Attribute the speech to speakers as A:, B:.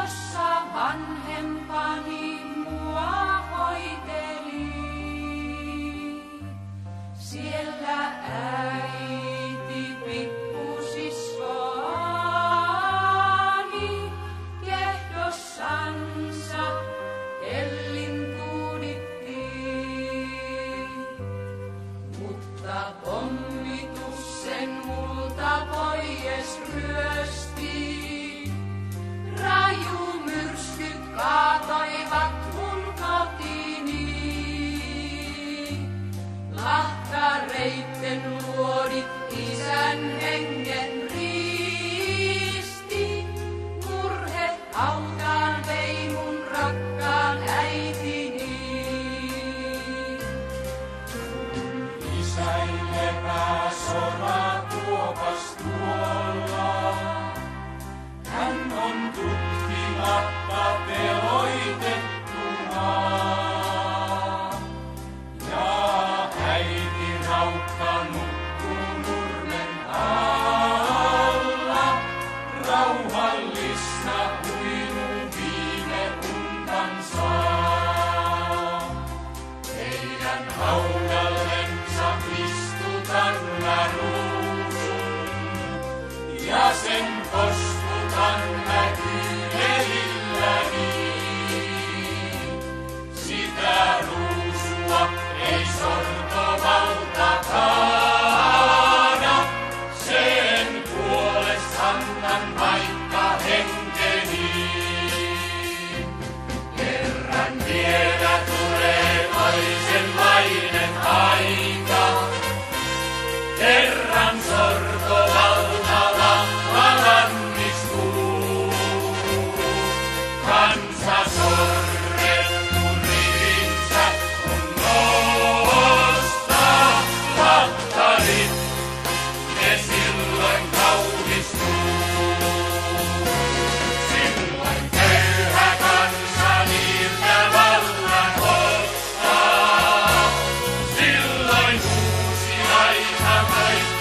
A: jossa vanhempani mua hoiteli. Siellä äiti pikkusiskoani kehdossansa ellin tuuditti. Mutta pommitus sen multa pois ryösti. Rajumyrskyt kaatoivat mun kotini. Lahkareitten luodit isän hengen riisti. Murhe hautaan vei mun rakkaan äitini.
B: Isäille pääsora tuopas tuolla. Hän on tutkimatta teloitettuna. Ja äiti raukka nukkuu nurmen alla. Rauhallista uinuu viime untansa. Heidän haudallensa istutan mä ruusun. Ja sen koskutan mä kyynelilläni. Sitä ruusua ei sortovalta kaada. Sen puolest annan vaikka henkeni. Kerran vielä tulee toisenlainen aika. Kerran sortovalta lannistuu. Kansa sorrettu rivinsä kun nostaa lahtarit, ne silloin kaunistuu. Silloin köyhä kansa niiltä vallan ottaa. Silloin uusi aika